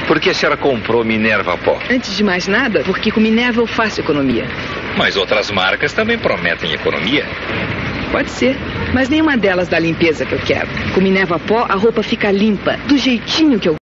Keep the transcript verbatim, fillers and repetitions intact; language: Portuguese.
Por que a senhora comprou Minerva Pó? Antes de mais nada, porque com Minerva eu faço economia. Mas outras marcas também prometem economia. Pode ser, mas nenhuma delas dá a limpeza que eu quero. Com Minerva Pó, a roupa fica limpa, do jeitinho que eu